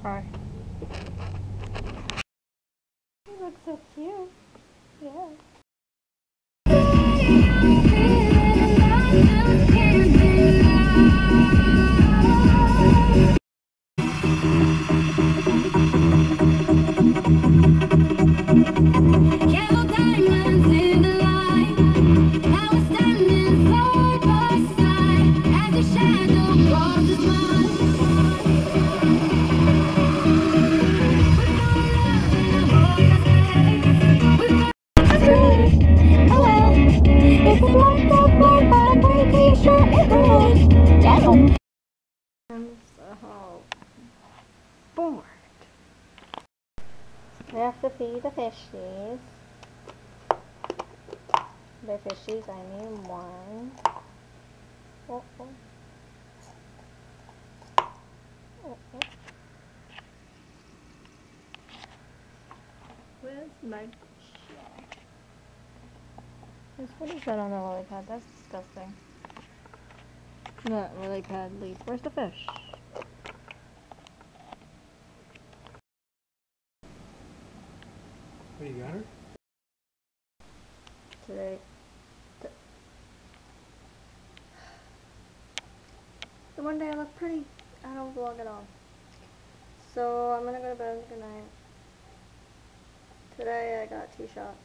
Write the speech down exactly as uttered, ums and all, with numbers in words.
Hi. You look so cute. Yeah. I'm so bored. We have to feed the fishies. By fishies, I mean one. Oh, oh. Oh, oh. Where's my shell? What is that on the lily pad? That's disgusting. Not lily pad leaf. Where's the fish? What, you got her? Today. The one day I look pretty. I don't vlog at all. So I'm gonna go to bed. Good night. Today I got two shots.